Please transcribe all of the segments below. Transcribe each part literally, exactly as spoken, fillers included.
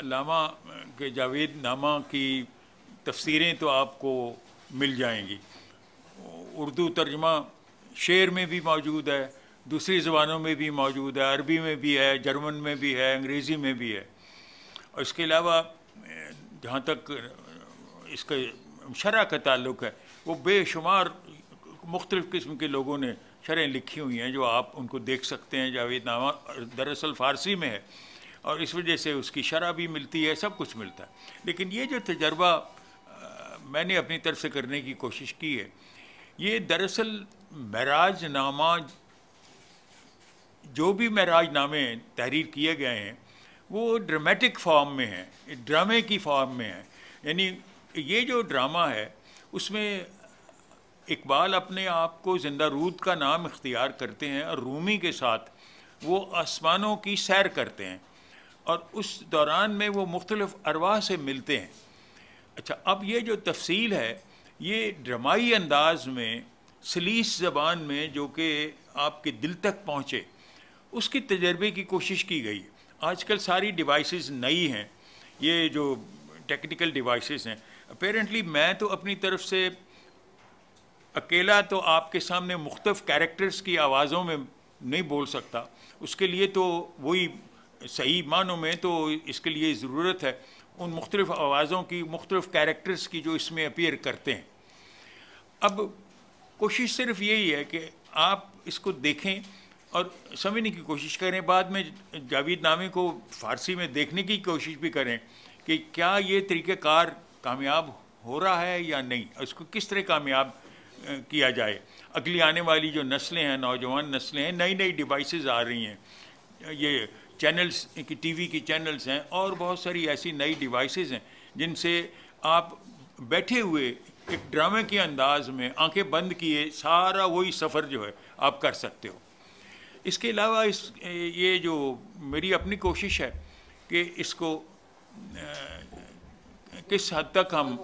علامہ کے جاوید نامہ کی تفسیریں تو آپ کو مل جائیں گی. اردو ترجمہ شعر میں بھی موجود ہے، دوسری زبانوں میں بھی موجود ہے، عربی میں بھی ہے، جرمن میں بھی ہے، انگریزی میں بھی ہے. اور اس کے علاوہ جہاں تک اس کا شرح کا تعلق ہے، وہ بے شمار مختلف قسم کے لوگوں نے شرحیں لکھی ہوئی ہیں جو آپ ان کو دیکھ سکتے ہیں. جاوید نامہ دراصل فارسی میں ہے اور اس وجہ سے اس کی شرح بھی ملتی ہے، سب کچھ ملتا ہے. لیکن یہ جو تجربہ میں نے اپنی طرف سے کرنے کی کوشش کی ہے، یہ دراصل معراج نامہ، جو بھی معراج نامے تحریر کیے گئے ہیں وہ ڈرامیٹک فارم میں ہیں، ڈرامے کی فارم میں ہیں. یعنی یہ جو ڈرامہ ہے اس میں اقبال اپنے آپ کو زندہ رود کا نام اختیار کرتے ہیں اور رومی کے ساتھ وہ آسمانوں کی سیر کرتے ہیں اور اس دوران میں وہ مختلف ارواح سے ملتے ہیں. اچھا، اب یہ جو تفصیل ہے یہ ڈرامائی انداز میں سلیس زبان میں جو کہ آپ کے دل تک پہنچے، اس کی تجربے کی کوشش کی گئی. آج کل ساری ڈیوائسز نئی ہیں، یہ جو ٹیکنیکل ڈیوائسز ہیں. اپیرنٹلی میں تو اپنی طرف سے اکیلا تو آپ کے سامنے مختلف کیریکٹرز کی آوازوں میں نہیں بول سکتا. اس کے لیے تو وہی صحیح معنوں میں تو اس کے لیے ضرورت ہے ان مختلف آوازوں کی، مختلف کیریکٹرز کی جو اس میں اپیئر کرتے ہیں. اب کوشش صرف یہی ہے کہ آپ اس کو دیکھیں اور سمجھنے کی کوشش کریں. بعد میں جاوید نامے کو فارسی میں دیکھنے کی کوشش بھی کریں کہ کیا یہ طریقہ کار کامیاب ہو رہا ہے یا نہیں، اس کو کس طرح کامیاب کیا جائے. اگلی آنے والی جو نسلیں ہیں، نوجوان نسلیں ہیں، نئی نئی ڈیوائسز آ رہی ہیں، یہ چینلز کی ٹی وی کی چینلز ہیں اور بہت ساری ایسی نئی ڈیوائسز ہیں جن سے آپ بیٹھے ہوئے ایک ڈرامے کے انداز میں آنکھیں بند کیے سارا وہی سفر جو ہے آپ کر سکتے ہو. اس کے علاوہ اس یہ جو میری اپنی کوشش ہے کہ اس کو کس حد تک ہم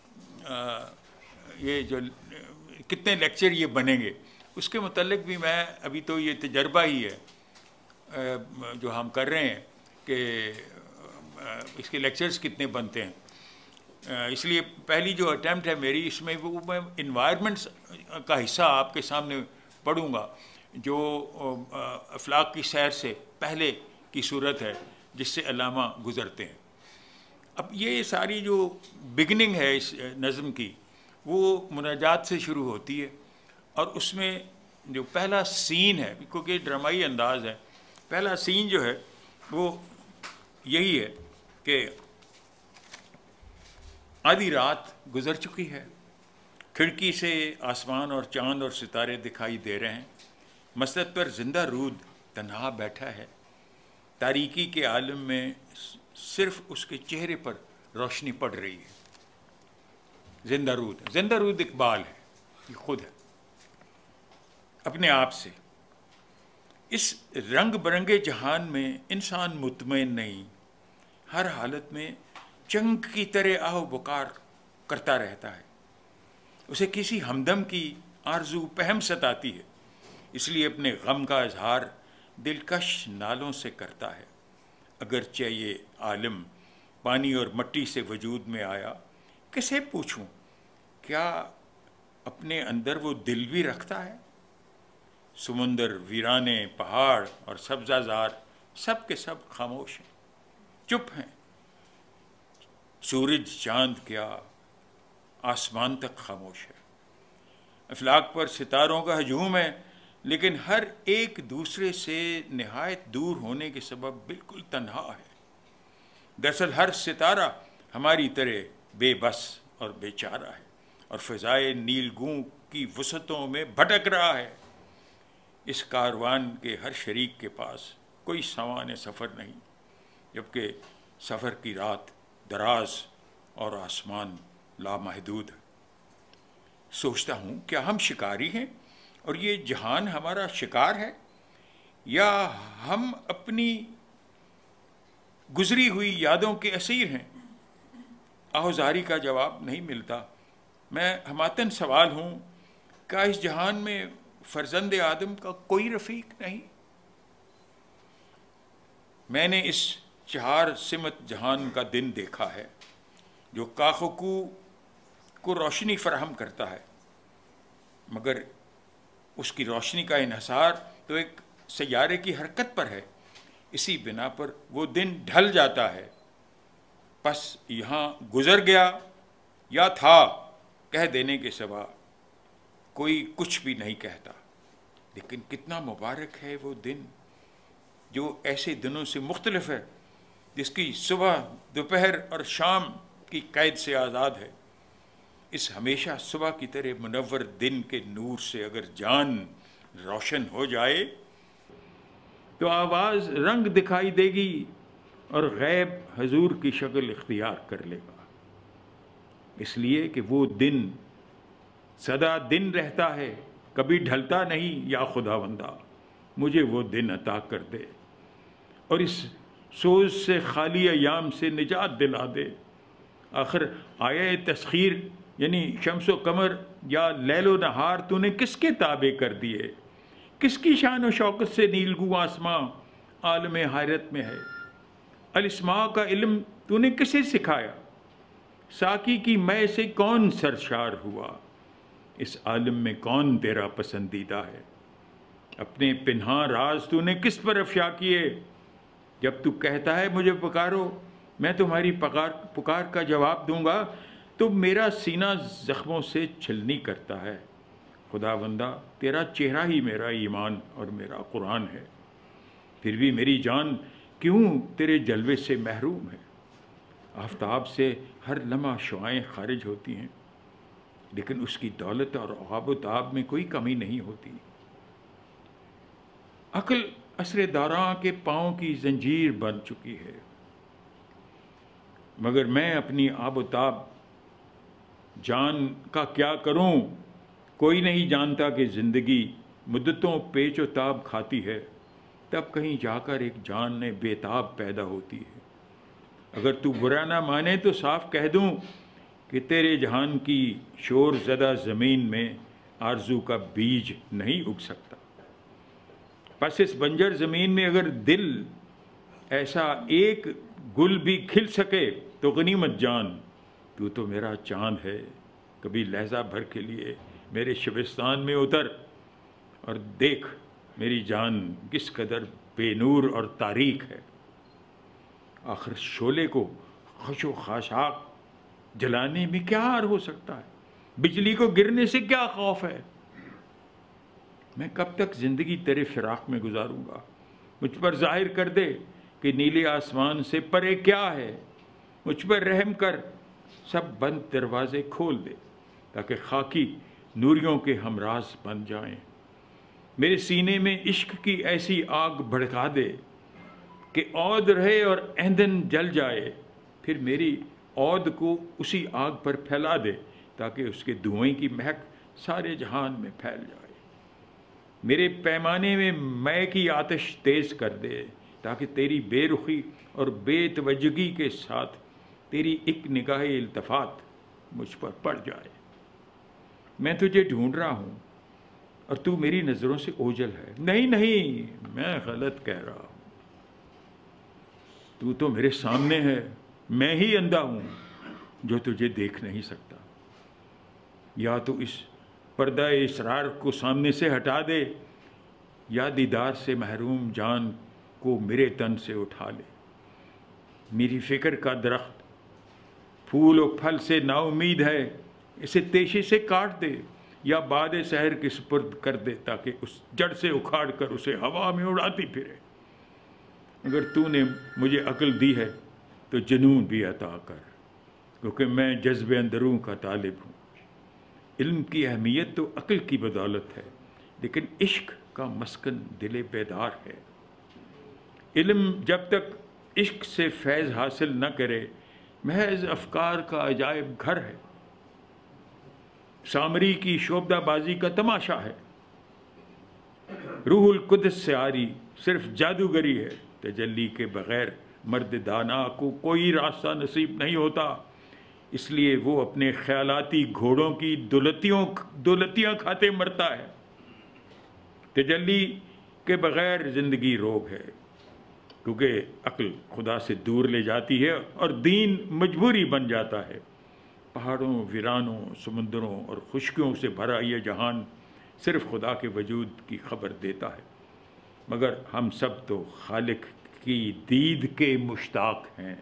یہ جو کتنے لیکچر یہ بنیں گے اس کے متعلق بھی میں ابھی تو یہ تجربہ ہی ہے جو ہم کر رہے ہیں کہ اس کے لیکچرز کتنے بنتے ہیں. اس لیے پہلی جو اٹیمپٹ ہے میری اس میں وہ میں انوائرمنٹس کا حصہ آپ کے سامنے پڑھوں گا جو افلاک کی سیر سے پہلے کی صورت ہے جس سے علامہ گزرتے ہیں. اب یہ ساری جو بگننگ ہے اس نظم کی وہ مناجات سے شروع ہوتی ہے اور اس میں جو پہلا سین ہے، کیونکہ ڈرامائی انداز ہے، پہلا سین جو ہے وہ یہی ہے کہ آدھی رات گزر چکی ہے، کھڑکی سے آسمان اور چاند اور ستارے دکھائی دے رہے ہیں، مسجد پر زندہ رود تنہا بیٹھا ہے، تاریکی کے عالم میں صرف اس کے چہرے پر روشنی پڑ رہی ہے. زندہ رود زندہ رود اقبال ہے، یہ خود ہے اپنے آپ سے. اس رنگ برنگے جہان میں انسان مطمئن نہیں، ہر حالت میں چنگ کی طرح آہ و بکار کرتا رہتا ہے. اسے کسی ہمدم کی آرزو پہم ستاتی ہے، اس لیے اپنے غم کا اظہار دلکش نالوں سے کرتا ہے. اگرچہ یہ عالم پانی اور مٹی سے وجود میں آیا، کسے پوچھوں کیا اپنے اندر وہ دل بھی رکھتا ہے. سمندر، ویرانے، پہاڑ اور سبزہ زار سب کے سب خاموش ہیں، چپ ہیں. سورج، چاند کیا آسمان تک خاموش ہے. افلاک پر ستاروں کا ہجوم ہے لیکن ہر ایک دوسرے سے نہایت دور ہونے کے سبب بالکل تنہا ہے. دراصل ہر ستارہ ہماری طرح بے بس اور بے چارہ ہے اور فضائے نیلگوں کی وسعتوں میں بھٹک رہا ہے. اس کاروان کے ہر شریک کے پاس کوئی سامان سفر نہیں، جبکہ سفر کی رات دراز اور آسمان لامحدود ہے. سوچتا ہوں کیا ہم شکاری ہیں اور یہ جہان ہمارا شکار ہے، یا ہم اپنی گزری ہوئی یادوں کے اسیر ہیں. آہوزاری کا جواب نہیں ملتا. میں ہماتن سوال ہوں، کیا اس جہان میں فرزند آدم کا کوئی رفیق نہیں؟ میں نے اس چہار سمت جہان کا دن دیکھا ہے جو کاخکو کو روشنی فراہم کرتا ہے، مگر اس کی روشنی کا انحصار تو ایک سیارے کی حرکت پر ہے، اسی بنا پر وہ دن ڈھل جاتا ہے۔ پس یہاں گزر گیا یا تھا کہہ دینے کے سوا کوئی کچھ بھی نہیں کہتا۔ لیکن کتنا مبارک ہے وہ دن جو ایسے دنوں سے مختلف ہے، جس کی صبح دوپہر اور شام کی قید سے آزاد ہے۔ اس ہمیشہ صبح کی طرح منور دن کے نور سے اگر جان روشن ہو جائے تو آواز رنگ دکھائی دے گی اور غیب حضور کی شکل اختیار کر لے گا، اس لیے کہ وہ دن سدا دن رہتا ہے، کبھی ڈھلتا نہیں۔ یا خداوندا مجھے وہ دن عطا کر دے اور اس سوز سے خالی ایام سے نجات دلا دے۔ آخر آیہ تسخیر یعنی شمس و قمر یا لیل و نہار تو نے کس کے تابع کر دیے؟ کس کی شان و شوکت سے نیلگوں آسماں عالم حیرت میں ہے؟ الاسماء کا علم تو نے کسے سکھایا؟ ساقی کی مے سے کون سرشار ہوا؟ اس عالم میں کون تیرا پسندیدہ ہے؟ اپنے پنہاں راز تو نے کس پر افشا کیے؟ جب تو کہتا ہے مجھے پکارو، میں تمہاری پکار پکار کا جواب دوں گا، تو میرا سینہ زخموں سے چھلنی کرتا ہے۔ خداوندہ تیرا چہرہ ہی میرا ایمان اور میرا قرآن ہے، پھر بھی میری جان کیوں تیرے جلوے سے محروم ہے؟ آفتاب سے ہر لمحہ شعائیں خارج ہوتی ہیں، لیکن اس کی دولت اور آب و تاب میں کوئی کمی نہیں ہوتی۔ عقل عصر داراں کے پاؤں کی زنجیر بن چکی ہے، مگر میں اپنی آب و تاب جان کا کیا کروں؟ کوئی نہیں جانتا کہ زندگی مدتوں پیچ و تاب کھاتی ہے، تب کہیں جا کر ایک جان بے تاب پیدا ہوتی ہے۔ اگر تو برا نہ مانے تو صاف کہہ دوں کہ تیرے جہان کی شور زدہ زمین میں آرزو کا بیج نہیں اگ سکتا۔ پس اس بنجر زمین میں اگر دل ایسا ایک گل بھی کھل سکے تو غنیمت جان، تو تو میرا چاند ہے، کبھی لہجہ بھر کے لیے میرے شبستان میں اتر اور دیکھ میری جان کس قدر بے نور اور تاریک ہے۔ آخر شعلے کو خش و خاشاک جلانے میں کیا عار ہو سکتا ہے؟ بجلی کو گرنے سے کیا خوف ہے؟ میں کب تک زندگی تیرے فراق میں گزاروں گا؟ مجھ پر ظاہر کر دے کہ نیلے آسمان سے پرے کیا ہے۔ مجھ پر رحم کر، سب بند دروازے کھول دے تاکہ خاکی نوریوں کے ہمراز بن جائیں۔ میرے سینے میں عشق کی ایسی آگ بھڑکا دے کہ عود رہے اور ایندھن جل جائے، پھر میری عود کو اسی آگ پر پھیلا دے تاکہ اس کے دھوئیں کی مہک سارے جہان میں پھیل جائے۔ میرے پیمانے میں مے کی آتش تیز کر دے تاکہ تیری بے رخی اور بے توجہی کے ساتھ تیری ایک نگاہ التفات مجھ پر پڑ جائے۔ میں تجھے ڈھونڈ رہا ہوں اور تو میری نظروں سے اوجھل ہے۔ نہیں نہیں، میں غلط کہہ رہا ہوں، تو تو میرے سامنے ہے، میں ہی اندھا ہوں جو تجھے دیکھ نہیں سکتا۔ یا تو اس پردہ اسرار کو سامنے سے ہٹا دے یا دیدار سے محروم جان کو میرے تن سے اٹھا لے۔ میری فکر کا درخت پھول و پھل سے نا امید ہے، اسے تیشے سے کاٹ دے یا باد سحر کے سپرد کر دے تاکہ اس جڑ سے اکھاڑ کر اسے ہوا میں اڑاتی پھرے۔ اگر تو نے مجھے عقل دی ہے تو جنون بھی عطا کر، کیونکہ میں جذب اندروں کا طالب ہوں۔ علم کی اہمیت تو عقل کی بدولت ہے، لیکن عشق کا مسکن دل بیدار ہے۔ علم جب تک عشق سے فیض حاصل نہ کرے محض افکار کا عجائب گھر ہے، سامری کی شعبدہ بازی کا تماشا ہے۔ روح القدس سے آری صرف جادوگری ہے، تجلی کے بغیر مرد دانا کو کوئی راستہ نصیب نہیں ہوتا، اس لیے وہ اپنے خیالاتی گھوڑوں کی دولتیوں دولتیاں کھاتے مرتا ہے۔ تجلی کے بغیر زندگی روگ ہے، کیونکہ عقل خدا سے دور لے جاتی ہے اور دین مجبوری بن جاتا ہے۔ پہاڑوں، ویرانوں، سمندروں اور خشکیوں سے بھرا یہ جہان صرف خدا کے وجود کی خبر دیتا ہے، مگر ہم سب تو خالق کی دید کے مشتاق ہیں۔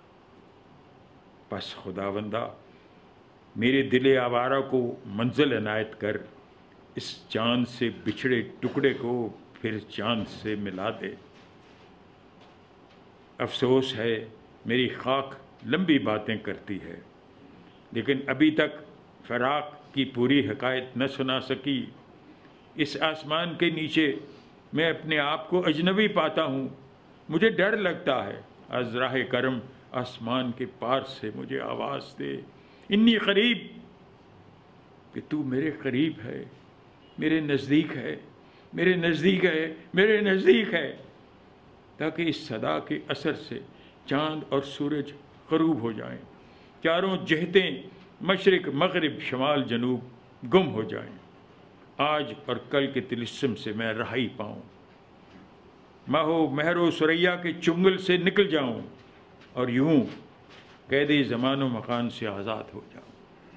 بس خداوندا میرے دل آوارہ کو منزل عنایت کر، اس چاند سے بچھڑے ٹکڑے کو پھر چاند سے ملا دے۔ افسوس ہے میری خاک لمبی باتیں کرتی ہے، لیکن ابھی تک فراق کی پوری حکایت نہ سنا سکی۔ اس آسمان کے نیچے میں اپنے آپ کو اجنبی پاتا ہوں، مجھے ڈر لگتا ہے۔ از راہ کرم آسمان کے پار سے مجھے آواز دے، انی قریب، کہ تو میرے قریب ہے، میرے نزدیک ہے، میرے نزدیک ہے، میرے نزدیک ہے، تاکہ اس صدا کے اثر سے چاند اور سورج غروب ہو جائیں، چاروں جہتیں مشرق مغرب شمال جنوب گم ہو جائیں، آج اور کل کے طلسم سے میں رہائی پاؤں، ماہو مہر و ثریا کے چنگل سے نکل جاؤں اور یوں قید زمان و مکان سے آزاد ہو جاؤں۔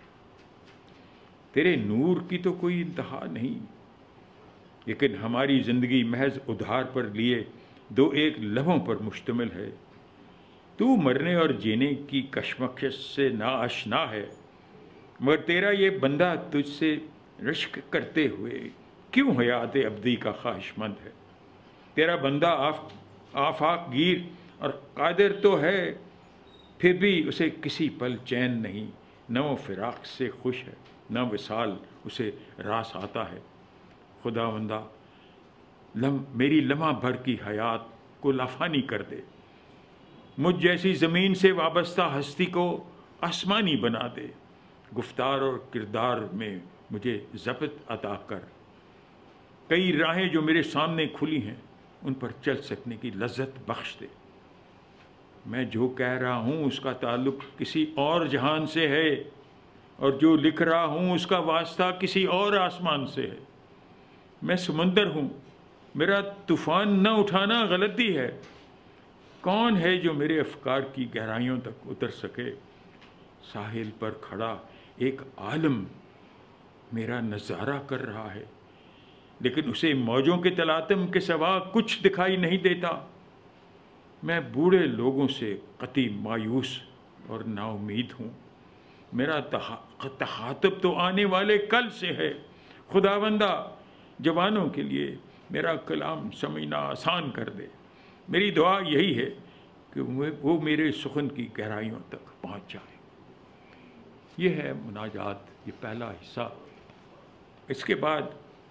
تیرے نور کی تو کوئی انتہا نہیں، لیکن ہماری زندگی محض ادھار پر لیے دو ایک لمحوں پر مشتمل ہے۔ تو مرنے اور جینے کی کشمکش سے ناآشنا ہے، مگر تیرا یہ بندہ تجھ سے رشک کرتے ہوئے کیوں حیات ابدی کا خواہش مند ہے؟ تیرا بندہ آف آفاق گیر اور قادر تو ہے، پھر بھی اسے کسی پل چین نہیں، نہ وہ فراق سے خوش ہے، نہ وصال اسے راس آتا ہے۔ خداوندا لم میری لمحہ بھر کی حیات کو لافانی کر دے، مجھ جیسی زمین سے وابستہ ہستی کو آسمانی بنا دے، گفتار اور کردار میں مجھے ضبط عطا کر، کئی راہیں جو میرے سامنے کھلی ہیں ان پر چل سکنے کی لذت بخش دے۔ میں جو کہہ رہا ہوں اس کا تعلق کسی اور جہان سے ہے، اور جو لکھ رہا ہوں اس کا واسطہ کسی اور آسمان سے ہے۔ میں سمندر ہوں، میرا طوفان نہ اٹھانا غلطی ہے۔ کون ہے جو میرے افکار کی گہرائیوں تک اتر سکے؟ ساحل پر کھڑا ایک عالم میرا نظارہ کر رہا ہے، لیکن اسے موجوں کے تلاطم کے سوا کچھ دکھائی نہیں دیتا۔ میں بوڑھے لوگوں سے قطعی مایوس اور نا امید ہوں، میرا تخاطب تو آنے والے کل سے ہے۔ خداوندہ جوانوں کے لیے میرا کلام سمجھنا آسان کر دے۔ میری دعا یہی ہے کہ وہ میرے سخن کی گہرائیوں تک پہنچ جائے۔ یہ ہے مناجات، یہ پہلا حصہ۔ اس کے بعد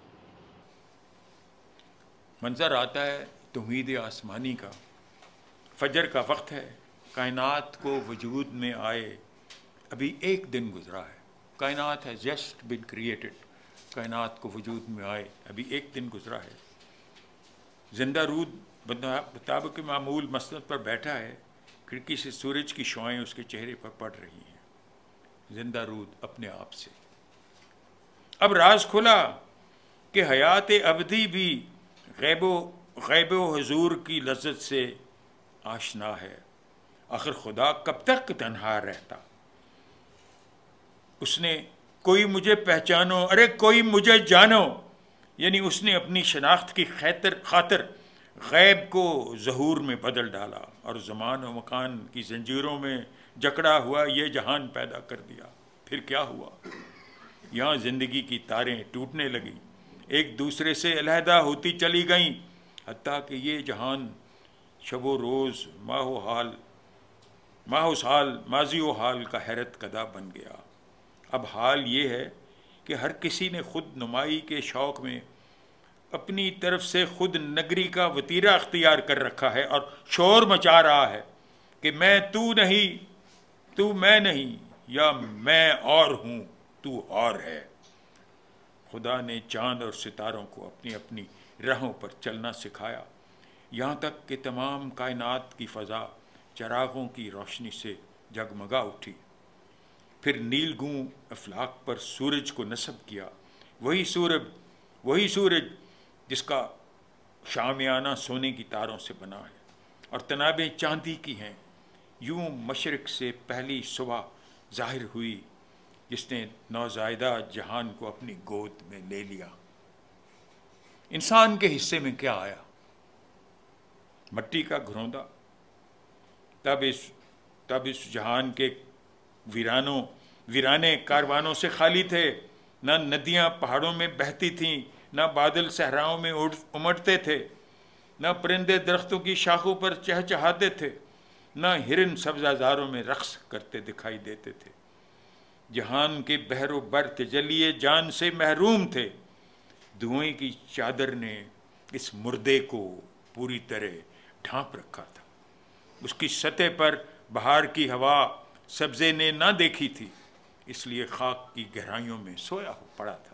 منظر آتا ہے توحید آسمانی کا۔ فجر کا وقت ہے، کائنات کو وجود میں آئے ابھی ایک دن گزرا ہے۔ کائنات ہے جسٹ بن کریٹڈ، کائنات کو وجود میں آئے ابھی ایک دن گزرا ہے۔ زندہ رود مطابق معمول مسند پر بیٹھا ہے، کھڑکی سے سورج کی شعائیں اس کے چہرے پر پڑ رہی ہیں، زندہ رود اپنے آپ سے۔ اب راز کھلا کہ حیات ابدی بھی غیب و غیب و حضور کی لذت سے آشنا ہے۔ آخر خدا کب تک تنہا رہتا؟ اس نے کوئی مجھے پہچانو، ارے کوئی مجھے جانو، یعنی اس نے اپنی شناخت کی خاطر خاطر غیب کو ظہور میں بدل ڈالا اور زمان و مکان کی زنجیروں میں جکڑا ہوا یہ جہان پیدا کر دیا۔ پھر کیا ہوا؟ یہاں زندگی کی تاریں ٹوٹنے لگیں، ایک دوسرے سے علیحدہ ہوتی چلی گئیں، حتیٰ کہ یہ جہان شب و روز ماہ و حال ماہ و سال ماضی و حال کا حیرت کدا بن گیا۔ اب حال یہ ہے کہ ہر کسی نے خود نمائی کے شوق میں اپنی طرف سے خود نگری کا وتیرہ اختیار کر رکھا ہے اور شور مچا رہا ہے کہ میں تو نہیں، تو میں نہیں، یا میں اور ہوں تو اور ہے۔ خدا نے چاند اور ستاروں کو اپنی اپنی راہوں پر چلنا سکھایا، یہاں تک کہ تمام کائنات کی فضا چراغوں کی روشنی سے جگمگا اٹھی۔ پھر نیل گوں افلاک پر سورج کو نصب کیا، وہی سورج وہی سورج جس کا شامیانہ سونے کی تاروں سے بنا ہے۔ اور تنابیں چاندی کی ہیں، یوں مشرق سے پہلی صبح ظاہر ہوئی جس نے نوزائیدہ جہان کو اپنی گود میں لے لیا۔ انسان کے حصے میں کیا آیا؟ مٹی کا گھروندا۔ تب اس تب اس جہان کے ویرانوں ویرانے کاروانوں سے خالی تھے، نہ ندیاں پہاڑوں میں بہتی تھیں، نہ بادل صحراؤں میں امڑتے تھے، نہ پرندے درختوں کی شاخوں پر چہچہاتے تھے، نہ ہرن سبزہ زاروں میں رقص کرتے دکھائی دیتے تھے۔ جہان کے بحر و بر تجلی جان سے محروم تھے۔ دھوئیں کی چادر نے اس مردے کو پوری طرح ڈھانپ رکھا تھا۔ اس کی سطح پر بہار کی ہوا سبزے نے نہ دیکھی تھی، اس لیے خاک کی گہرائیوں میں سویا ہو پڑا تھا۔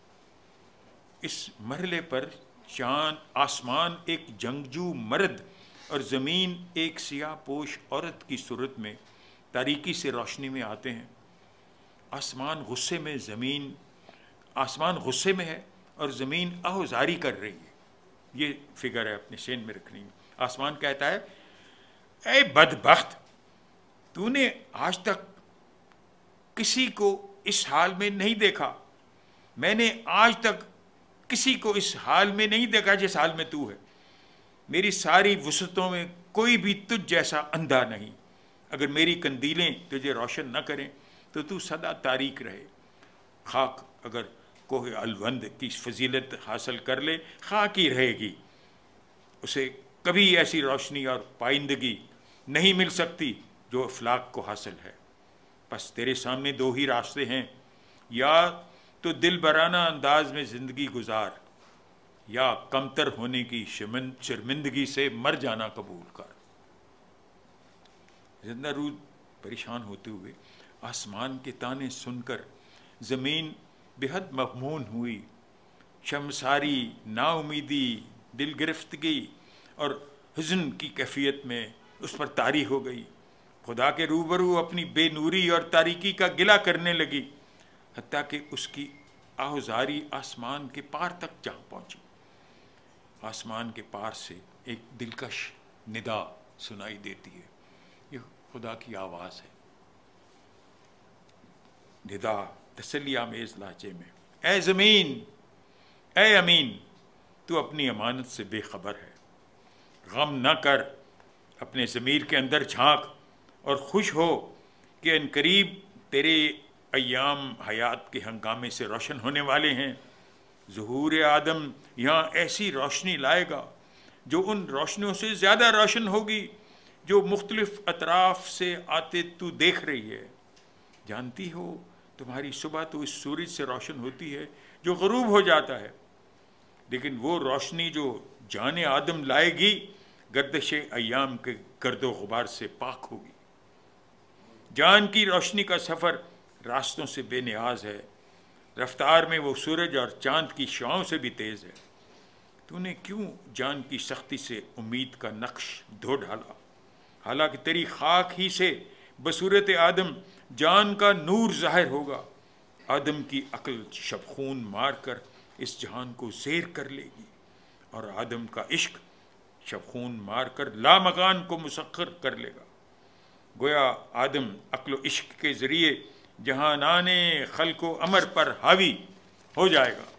اس مرحلے پر چاند آسمان ایک جنگجو مرد اور زمین ایک سیاہ پوش عورت کی صورت میں تاریکی سے روشنی میں آتے ہیں۔ آسمان غصے میں زمین آسمان غصے میں ہے اور زمین آہوزاری کر رہی ہے۔ یہ فگر ہے اپنے سین میں رکھنی ہے۔ آسمان کہتا ہے، اے بدبخت، تو نے آج تک کسی کو اس حال میں نہیں دیکھا، میں نے آج تک کسی کو اس حال میں نہیں دیکھا جس حال میں تو ہے۔ میری ساری وسعتوں میں کوئی بھی تجھ جیسا اندھا نہیں۔ اگر میری قندیلیں تجھے روشن نہ کریں تو تو سدا تاریک رہے۔ خاک اگر کوہ الوند کی فضیلت حاصل کر لے، خاک ہی رہے گی، اسے کبھی ایسی روشنی اور پائندگی نہیں مل سکتی جو افلاک کو حاصل ہے۔ بس تیرے سامنے دو ہی راستے ہیں، یا تو دل برانہ انداز میں زندگی گزار، یا کمتر ہونے کی شرمندگی سے مر جانا قبول کر۔ زندہ روح پریشان ہوتے ہوئے آسمان کے تانے سن کر زمین بے حد مغمون ہوئی۔ شمساری، نا امیدی، دل گرفتگی اور حزن کی کیفیت میں اس پر طاری ہو گئی۔ خدا کے روبرو اپنی بے نوری اور تاریکی کا گلہ کرنے لگی، حتیٰ کہ اس کی آہوزاری آسمان کے پار تک جا پہنچی۔ آسمان کے پار سے ایک دلکش ندا سنائی دیتی ہے۔ یہ خدا کی آواز ہے۔ ندا تسلی آمیز لہجے میں، اے زمین، اے امین، تو اپنی امانت سے بے خبر ہے۔ غم نہ کر، اپنے ضمیر کے اندر جھانک اور خوش ہو کہ عنقریب تیرے ایام حیات کے ہنگامے سے روشن ہونے والے ہیں۔ ظہور آدم یہاں ایسی روشنی لائے گا جو ان روشنیوں سے زیادہ روشن ہوگی جو مختلف اطراف سے آتے تو دیکھ رہی ہے۔ جانتی ہو تمہاری صبح تو اس سورج سے روشن ہوتی ہے جو غروب ہو جاتا ہے، لیکن وہ روشنی جو جان آدم لائے گی گردش ایام کے گرد و غبار سے پاک ہوگی۔ جان کی روشنی کا سفر راستوں سے بے نیاز ہے، رفتار میں وہ سورج اور چاند کی شعاؤں سے بھی تیز ہے۔ تو نے کیوں جان کی سختی سے امید کا نقش دھو ڈالا، حالانکہ تیری خاک ہی سے بصورت آدم جان کا نور ظاہر ہوگا۔ آدم کی عقل شبخون مار کر اس جہان کو زیر کر لے گی، اور آدم کا عشق شبخون مار کر لامکان کو مسخر کر لے گا۔ گویا آدم عقل و عشق کے ذریعے جہانان خلق و امر پر حاوی ہو جائے گا۔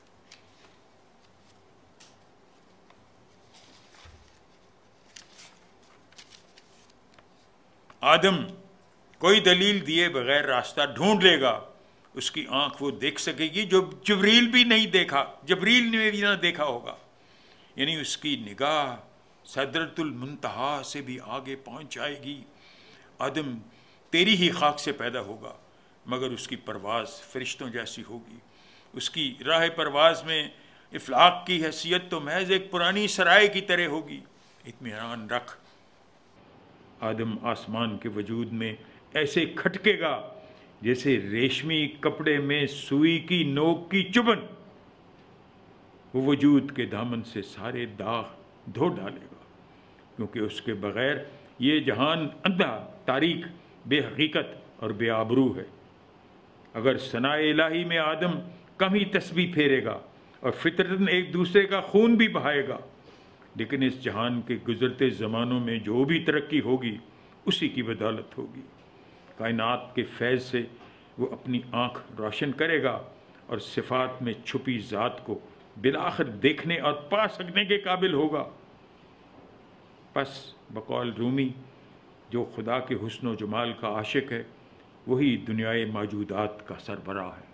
آدم کوئی دلیل دیے بغیر راستہ ڈھونڈ لے گا، اس کی آنکھ وہ دیکھ سکے گی جو جبریل بھی نہیں دیکھا جبریل نے بھی نہ دیکھا ہوگا، یعنی اس کی نگاہ سدرۃ المنتہا سے بھی آگے پہنچ جائے گی۔ آدم تیری ہی خاک سے پیدا ہوگا، مگر اس کی پرواز فرشتوں جیسی ہوگی۔ اس کی راہ پرواز میں افلاق کی حیثیت تو محض ایک پرانی سرائے کی طرح ہوگی۔ اطمینان رکھ، آدم آسمان کے وجود میں ایسے کھٹکے گا جیسے ریشمی کپڑے میں سوئی کی نوک کی چبھن۔ وہ وجود کے دامن سے سارے داغ دھو ڈالے گا، کیونکہ اس کے بغیر یہ جہان اندھا، تاریک، بے حقیقت اور بے آبرو ہے۔ اگر ثناء الہی میں آدم کم ہی تسبیح پھیرے گا اور فطرتاً ایک دوسرے کا خون بھی بہائے گا، لیکن اس جہان کے گزرتے زمانوں میں جو بھی ترقی ہوگی اسی کی بدولت ہوگی۔ کائنات کے فیض سے وہ اپنی آنکھ روشن کرے گا اور صفات میں چھپی ذات کو بالآخر دیکھنے اور پا سکنے کے قابل ہوگا۔ پس بقول رومی جو خدا کے حسن و جمال کا عاشق ہے وہی دنیائے موجودات کا سربراہ ہے۔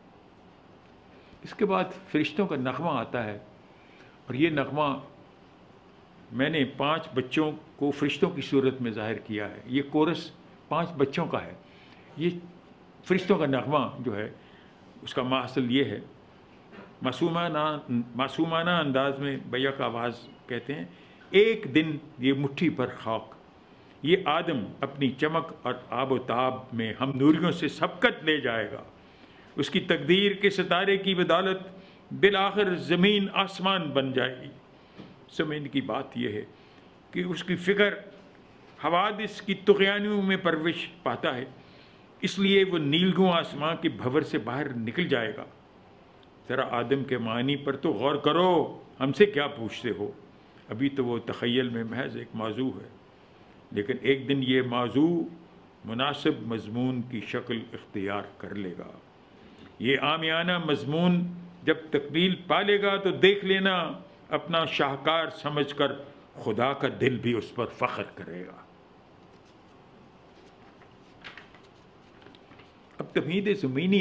اس کے بعد فرشتوں کا نغمہ آتا ہے، اور یہ نغمہ میں نے پانچ بچوں کو فرشتوں کی صورت میں ظاہر کیا ہے۔ یہ کورس پانچ بچوں کا ہے۔ یہ فرشتوں کا نغمہ جو ہے اس کا ماحصل یہ ہے، معصومانہ معصومانہ انداز میں بیک آواز کہتے ہیں، ایک دن یہ مٹھی پر خاک، یہ آدم اپنی چمک اور آب و تاب میں ہم نوریوں سے سبقت لے جائے گا۔ اس کی تقدیر کے ستارے کی بدولت بالآخر زمین آسمان بن جائے گی۔ سمجھنے کی بات یہ ہے کہ اس کی فکر حوادث کی طغیانیوں میں پرورش پاتا ہے، اس لیے وہ نیلگوں آسمان کے بھور سے باہر نکل جائے گا۔ ذرا آدم کے معنی پر تو غور کرو، ہم سے کیا پوچھتے ہو؟ ابھی تو وہ تخیل میں محض ایک موضوع ہے، لیکن ایک دن یہ موضوع مناسب مضمون کی شکل اختیار کر لے گا۔ یہ عامیانہ مضمون جب تکمیل پا لے گا تو دیکھ لینا اپنا شاہکار سمجھ کر خدا کا دل بھی اس پر فخر کرے گا۔ اب تمہید زمینی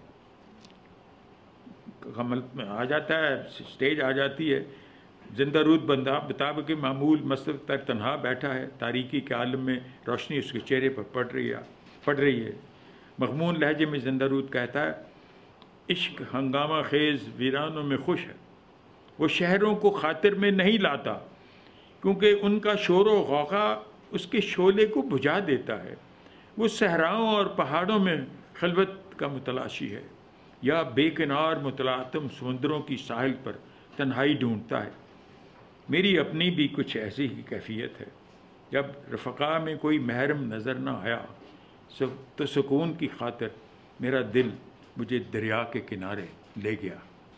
عمل میں آ جاتا ہے، سٹیج آ جاتی ہے۔ زندہ رود بندہ بطابق معمول مستق تر تنہا بیٹھا ہے، تاریکی کے عالم میں روشنی اس کے چہرے پر پڑ رہی ہے پڑ رہی ہے مغمون لہجے میں زندہ رود کہتا ہے، عشق ہنگامہ خیز ویرانوں میں خوش ہے، وہ شہروں کو خاطر میں نہیں لاتا کیونکہ ان کا شور و غوغا اس کے شعلے کو بجھا دیتا ہے۔ وہ صحراؤں اور پہاڑوں میں خلوت کا متلاشی ہے یا بے کنار متلاطم سمندروں کی ساحل پر تنہائی ڈھونڈتا ہے۔ میری اپنی بھی کچھ ایسی ہی کیفیت ہے۔ جب رفقا میں کوئی محرم نظر نہ آیا تو سکون کی خاطر میرا دل مجھے دریا کے کنارے لے گیا۔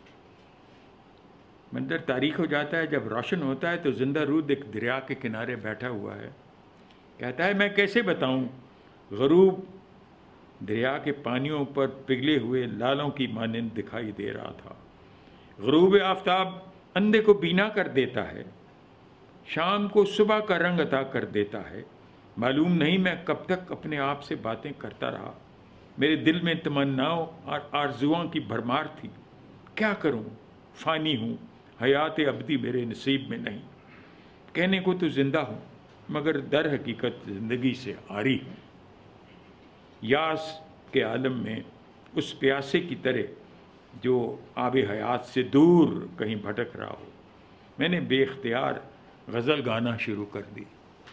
منظر تاریخ ہو جاتا ہے، جب روشن ہوتا ہے تو زندہ رود ایک دریا کے کنارے بیٹھا ہوا ہے، کہتا ہے میں کیسے بتاؤں، غروب دریا کے پانیوں پر پگھلے ہوئے لالوں کی مانند دکھائی دے رہا تھا۔ غروب آفتاب اندھے کو بینا کر دیتا ہے، شام کو صبح کا رنگ عطا کر دیتا ہے۔ معلوم نہیں میں کب تک اپنے آپ سے باتیں کرتا رہا، میرے دل میں تمناؤں اور آرزوؤں کی بھرمار تھی۔ کیا کروں، فانی ہوں، حیات ابدی میرے نصیب میں نہیں۔ کہنے کو تو زندہ ہوں مگر در حقیقت زندگی سے عاری ہوں۔ یاس کے عالم میں اس پیاسے کی طرح جو آب حیات سے دور کہیں بھٹک رہا ہو، میں نے بے اختیار غزل گانا شروع کر دی۔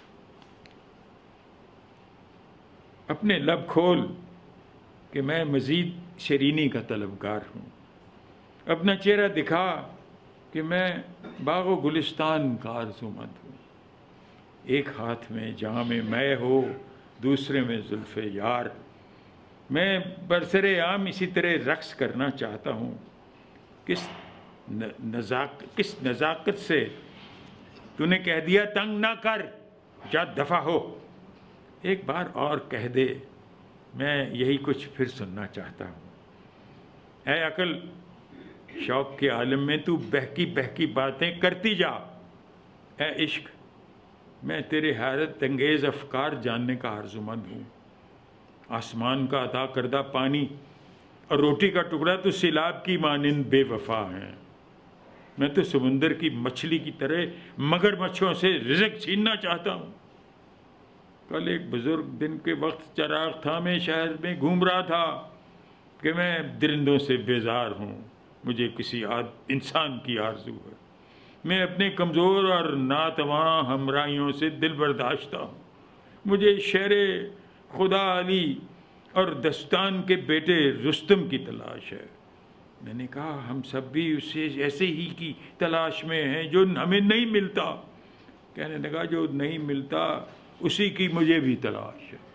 اپنے لب کھول کہ میں مزید شیرینی کا طلبگار ہوں، اپنا چہرہ دکھا کہ میں باغ و گلستان کا آرزومند ہوں۔ ایک ہاتھ میں جام میں ہو، دوسرے میں زلف یار، میں برسر عام اسی طرح رقص کرنا چاہتا ہوں۔ کس نزاک کس نزاکت سے تو نے کہہ دیا تنگ نہ کر، جا دفع ہو۔ ایک بار اور کہہ دے، میں یہی کچھ پھر سننا چاہتا ہوں۔ اے عقل، شوق کے عالم میں تو بہکی بہکی باتیں کرتی جا۔ اے عشق، میں تیرے حیرت انگیز افکار جاننے کا آرزومند ہوں۔ آسمان کا عطا کردہ پانی اور روٹی کا ٹکڑا تو سیلاب کی مانند بے وفا ہیں۔ میں تو سمندر کی مچھلی کی طرح مگر مچھوں سے رزق چھیننا چاہتا ہوں۔ کل ایک بزرگ دن کے وقت چراغ تھامے شہر میں گھوم رہا تھا کہ میں درندوں سے بیزار ہوں، مجھے کسی انسان کی آرزو ہے۔ میں اپنے کمزور اور ناتواں ہمراہیوں سے دل برداشتہ ہوں۔ مجھے شیر خدا علی اور دستان کے بیٹے رستم کی تلاش ہے۔ میں نے کہا ہم سب بھی اسے ایسے ہی کی تلاش میں ہیں جو ہمیں نہیں ملتا۔ کہنے لگا جو نہیں ملتا اسی کی مجھے بھی تلاش ہے۔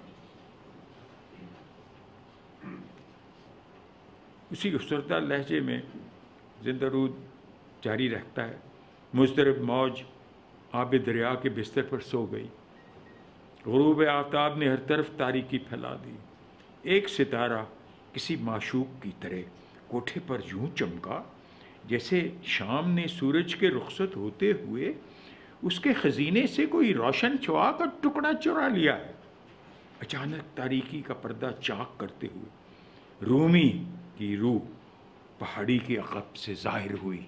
اسی افسردہ لہجے میں زندہ رود جاری رکھتا ہے، मुज़दरिब मौज आब दरिया के बिस्तर पर सो गई। ग़ुरूब आफ्ताब ने हर तरफ तारीकी फैला दी। एक सितारा किसी माशूक की तरह कोठे पर यूं चमका जैसे शाम ने सूरज के रुखसत होते हुए उसके खजीने से कोई रोशन चुआ का टुकड़ा चुरा लिया है। अचानक तारीकी का पर्दा चाक करते हुए रूमी की रूह पहाड़ी के अक़ब से ज़ाहिर हुई।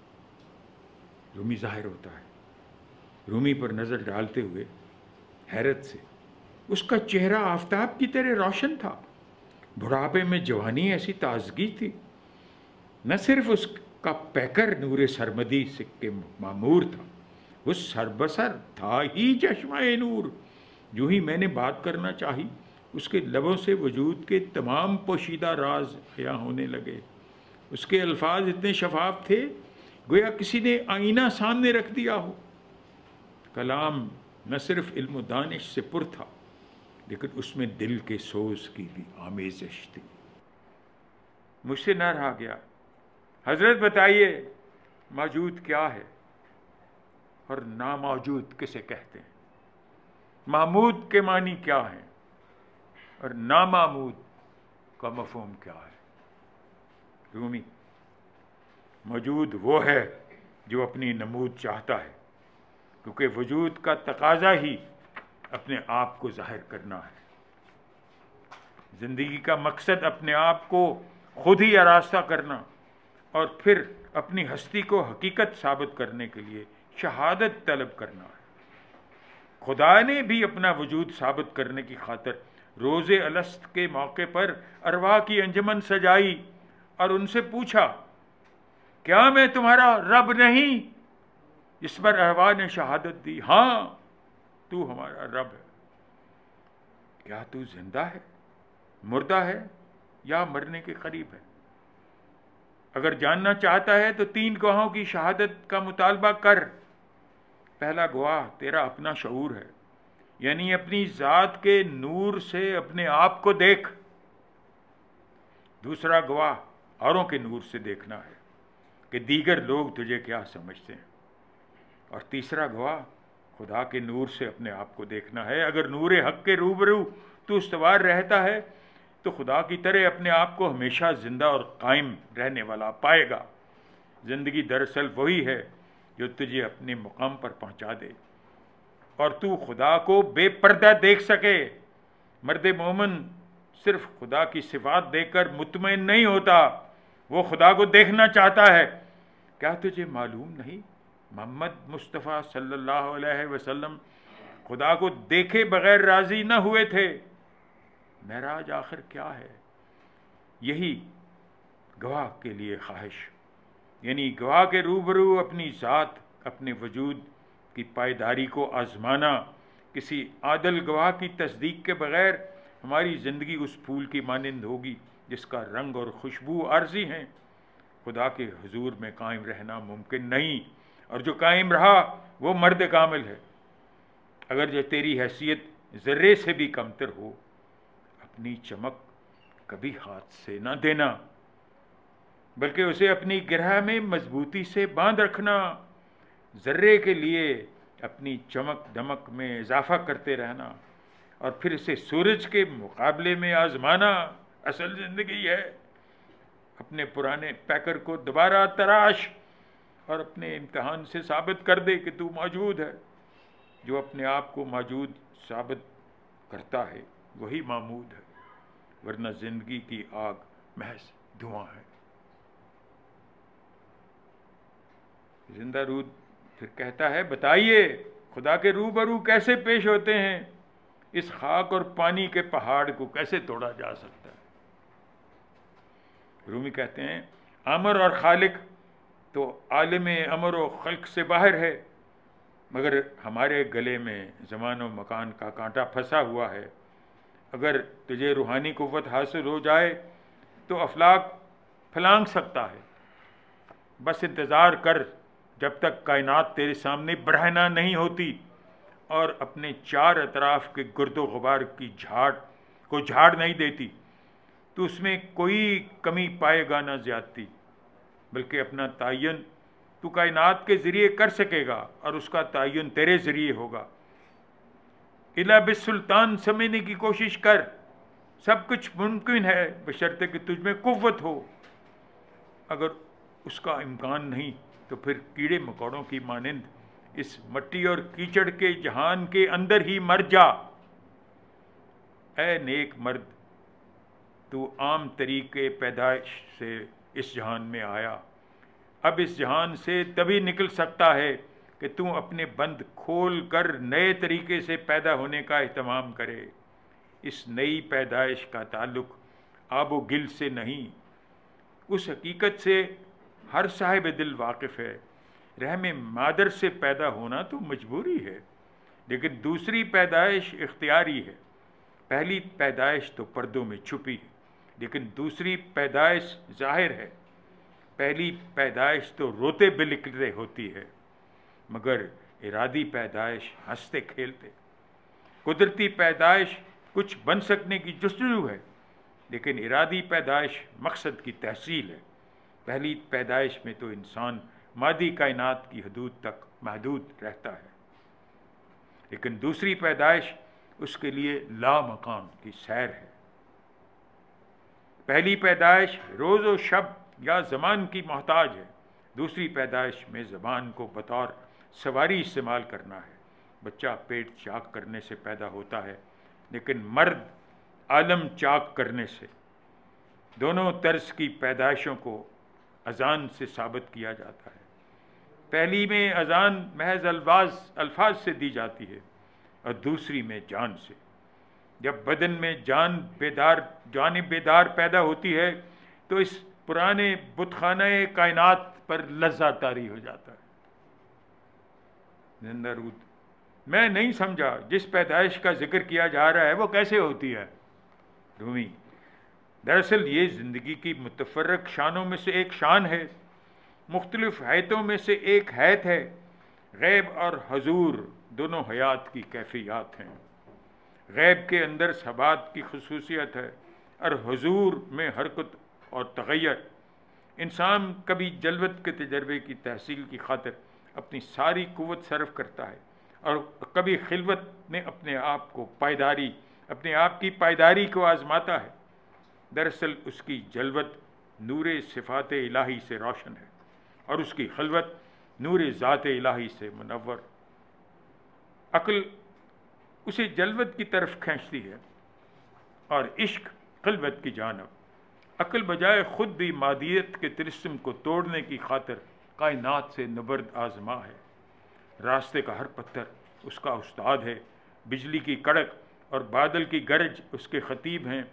रूमी ज़ाहिर होता है। रूमी पर नज़र डालते हुए हैरत से उसका चेहरा आफताब की तरह रोशन था। बुढ़ापे में जवानी ऐसी ताजगी थी। न सिर्फ उसका पैकर नूर सरमदी से के मामूर था, वो सरबसर था ही चश्मा-ए नूर। जो ही मैंने बात करना चाही उसके लबों से वजूद के तमाम पोशीदा राज हया होने लगे। उसके अल्फाज इतने शफाफ थे गोया किसी ने आईना सामने रख दिया हो। कलाम न सिर्फ इल्म दानिश से पुर था लेकिन उसमें दिल के सोज की भी आमेज़श थी। मुझसे न रहा गया, हजरत बताइए मौजूद क्या है और नामौजूद किसे कहते हैं? महमूद के मानी क्या है और नामामूद का मफहूम क्या है? रूमी, मौजूद वो है जो अपनी नमूद चाहता है, क्योंकि वजूद का तकाजा ही अपने आप को जाहिर करना है। ज़िंदगी का मकसद अपने आप को खुद ही आरास्ता करना और फिर अपनी हस्ती को हकीकत साबित करने के लिए शहादत तलब करना है। खुदा ने भी अपना वजूद साबित करने की खातिर रोज़े अलस्त के मौके पर अरवाह की अंजमन सजाई और उनसे पूछा, क्या मैं तुम्हारा रब नहीं? इस पर अरवाह ने शहादत दी, हाँ तू हमारा रब है। क्या तू जिंदा है, मुर्दा है या मरने के करीब है? अगर जानना चाहता है तो तीन गवाहों की शहादत का मुतालबा कर। पहला गवाह तेरा अपना शऊर है, यानी अपनी ज़ात के नूर से अपने आप को देख। दूसरा गवाह औरों के नूर से देखना है कि दीगर लोग तुझे क्या समझते हैं। और तीसरा गवाह खुदा के नूर से अपने आप को देखना है। अगर नूर हक के रूबरू तू इस्तवार रहता है तो खुदा की तरह अपने आप को हमेशा जिंदा और कायम रहने वाला पाएगा। ज़िंदगी दरअसल वही है जो तुझे अपने मुकाम पर पहुंचा दे और तू खुदा को बेपर्दा देख सके। मर्द मोमिन सिर्फ खुदा की सिफात देखकर मुतमईन नहीं होता, वो खुदा को देखना चाहता है। क्या तुझे मालूम नहीं मोहम्मद मुस्तफ़ा सल्लल्लाहु अलैहि वसल्लम खुदा को देखे बगैर राजी न हुए थे। महराज आखिर क्या है? यही गवाह के लिए ख्वाहिश, यानी गवाह के रूबरू अपनी ज़ात, अपने वजूद की पायदारी को आजमाना। किसी आदल गवाह की तस्दीक के बगैर हमारी ज़िंदगी उस फूल की मानिंद होगी जिसका रंग और खुशबू आर्जी हैं। खुदा के हुजूर में कायम रहना मुमकिन नहीं, और जो कायम रहा वो मर्द कामिल है। अगर जो तेरी हैसियत ज़र्रे से भी कमतर हो, अपनी चमक कभी हाथ से ना देना, बल्कि उसे अपनी गिरह में मजबूती से बांध रखना। ज़र्रे के लिए अपनी चमक दमक में इजाफा करते रहना और फिर इसे सूरज के मुकाबले में आजमाना असल ज़िंदगी है। अपने पुराने पैकर को दोबारा तराश और अपने इम्तिहान से साबित कर दे कि तू मौजूद है। जो अपने आप को मौजूद साबित करता है वही मामूद है, वरना ज़िंदगी की आग महज धुआं है। जिंदा रूह फिर कहता है, बताइए खुदा के रूबरू कैसे पेश होते हैं? इस खाक और पानी के पहाड़ को कैसे तोड़ा जा सकता है? रूमी कहते हैं, आमर और खालिक तो आलिम अमर और खल्क से बाहर है, मगर हमारे गले में ज़मान और मकान का कांटा फंसा हुआ है। अगर तुझे रूहानी कुव्वत हासिल हो जाए तो अफलाक फलांग सकता है। बस इंतज़ार कर जब तक कायनात तेरे सामने बरहना नहीं होती और अपने चार अतराफ के गुर्दो गुबार की झाड़ को झाड़ नहीं देती, तो उसमें कोई कमी पाएगा ना ज़्यादती, बल्कि अपना तयन تو کائنات کے ذریعے کر سکے گا اور اس کا تعین تیرے ذریعے ہوگا۔ الہ بالسلطان سمجھنے کی کوشش کر، سب کچھ ممکن ہے بشرطے کہ تجھ میں قوت ہو۔ اگر اس کا امکان نہیں تو پھر کیڑے مکوڑوں کی مانند اس مٹی اور کیچڑ کے جہان کے اندر ہی مر جا۔ اے نیک مرد، تو عام طریقے پیدائش سے اس جہان میں آیا، اب اس جہان سے تبھی نکل سکتا ہے کہ تو اپنے بند کھول کر نئے طریقے سے پیدا ہونے کا اہتمام کرے۔ اس نئی پیدائش کا تعلق آب و گل سے نہیں، اس حقیقت سے ہر صاحب دل واقف ہے۔ رحم مادر سے پیدا ہونا تو مجبوری ہے، لیکن دوسری پیدائش اختیاری ہے۔ پہلی پیدائش تو پردوں میں چھپی ہے، لیکن دوسری پیدائش ظاہر ہے۔ پہلی پیدائش تو روتے بلکتے ہوتی ہے، مگر ارادی پیدائش ہنستے کھیلتے۔ قدرتی پیدائش کچھ بن سکنے کی جستجو ہے، لیکن ارادی پیدائش مقصد کی تحصیل ہے۔ پہلی پیدائش میں تو انسان مادی کائنات کی حدود تک محدود رہتا ہے، لیکن دوسری پیدائش اس کے لیے لا مکان کی سیر ہے۔ پہلی پیدائش روز و شب یا زمان کی محتاج ہے، دوسری پیدائش میں زبان کو بطور سواری استعمال کرنا ہے۔ بچہ پیٹ چاک کرنے سے پیدا ہوتا ہے، لیکن مرد عالم چاک کرنے سے۔ دونوں طرز کی پیدائشوں کو اذان سے ثابت کیا جاتا ہے۔ پہلی میں اذان محض الفاظ الفاظ سے دی جاتی ہے اور دوسری میں جان سے۔ جب بدن میں جان بیدار جان بیدار پیدا ہوتی ہے تو اس پرانے بت خانہ کائنات پر لرزہ طاری ہو جاتا ہے۔ زندہ رود: میں نہیں سمجھا جس پیدائش کا ذکر کیا جا رہا ہے وہ کیسے ہوتی ہے؟ رومی: دراصل یہ زندگی کی متفرق شانوں میں سے ایک شان ہے، مختلف حیاتوں میں سے ایک حیات ہے۔ غیب اور حضور دونوں حیات کی کیفیات ہیں۔ غیب کے اندر ثبات کی خصوصیت ہے اور حضور میں حرکت اور تغیر۔ انسان کبھی جلوت کے تجربے کی تحصیل کی خاطر اپنی ساری قوت صرف کرتا ہے اور کبھی خلوت میں اپنے آپ کو پائیداری اپنے آپ کی پائیداری کو آزماتا ہے۔ دراصل اس کی جلوت نور صفات الہی سے روشن ہے اور اس کی خلوت نور ذات الہی سے منور۔ عقل اسے جلوت کی طرف کھینچتی ہے اور عشق خلوت کی جانب۔ عقل بجائے خود بھی مادیت کے طلسم کو توڑنے کی خاطر کائنات سے نبرد آزما ہے۔ راستے کا ہر پتھر اس کا استاد ہے، بجلی کی کڑک اور بادل کی گرج اس کے خطیب ہیں۔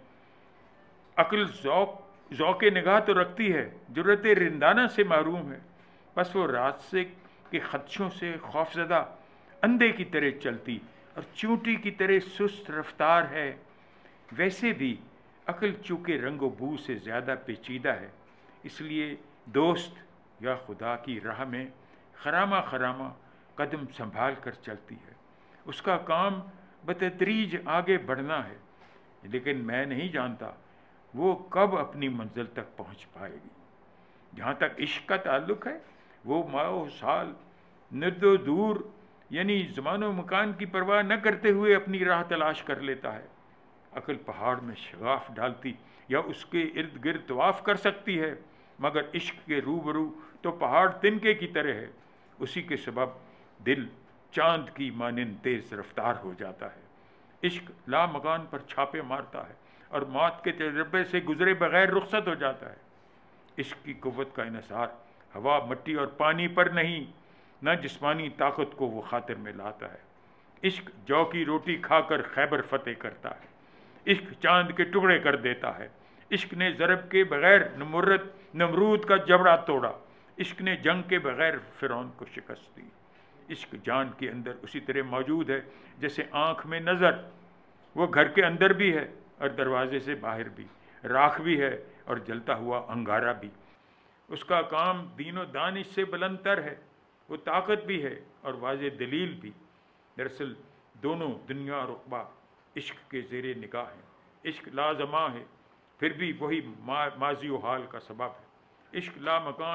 عقل ذوق ذوق نگاہ تو رکھتی ہے، جرأت رندانہ سے محروم ہے، بس وہ راستے کے خدشوں سے خوفزدہ اندھے کی طرح چلتی اور چونٹی کی طرح سست رفتار ہے۔ ویسے بھی عقل چونکہ رنگ و بو سے زیادہ پیچیدہ ہے، اس لیے دوست یا خدا کی راہ میں خرامہ خرامہ قدم سنبھال کر چلتی ہے۔ اس کا کام بتدریج آگے بڑھنا ہے، لیکن میں نہیں جانتا وہ کب اپنی منزل تک پہنچ پائے گی۔ جہاں تک عشق کا تعلق ہے، وہ ماہ و سال نرد و دور یعنی زمان و مکان کی پرواہ نہ کرتے ہوئے اپنی راہ تلاش کر لیتا ہے۔ عقل پہاڑ میں شگاف ڈالتی یا اس کے ارد گرد طواف کر سکتی ہے، مگر عشق کے روبرو تو پہاڑ تنکے کی طرح ہے۔ اسی کے سبب دل چاند کی مانند تیز رفتار ہو جاتا ہے۔ عشق لا مکان پر چھاپے مارتا ہے اور موت کے تجربے سے گزرے بغیر رخصت ہو جاتا ہے۔ عشق کی قوت کا انحصار ہوا، مٹی اور پانی پر نہیں، نہ جسمانی طاقت کو وہ خاطر میں لاتا ہے۔ عشق جو کی روٹی کھا کر خیبر فتح کرتا ہے۔ عشق چاند کے ٹکڑے کر دیتا ہے۔ عشق نے ضرب کے بغیر نمرد نمرود کا جبڑا توڑا۔ عشق نے جنگ کے بغیر فرعون کو شکست دی۔ عشق جان کے اندر اسی طرح موجود ہے جیسے آنکھ میں نظر، وہ گھر کے اندر بھی ہے اور دروازے سے باہر بھی، راکھ بھی ہے اور جلتا ہوا انگارہ بھی۔ اس کا کام دین و دانش سے بلند تر ہے، وہ طاقت بھی ہے اور واضح دلیل بھی۔ دراصل دونوں دنیا اور عقبہ عشق کے زیر نگاہ ہیں۔ عشق لازماں ہے، پھر بھی وہی ماضی و حال کا سبب ہے۔ عشق لا مکان ہے،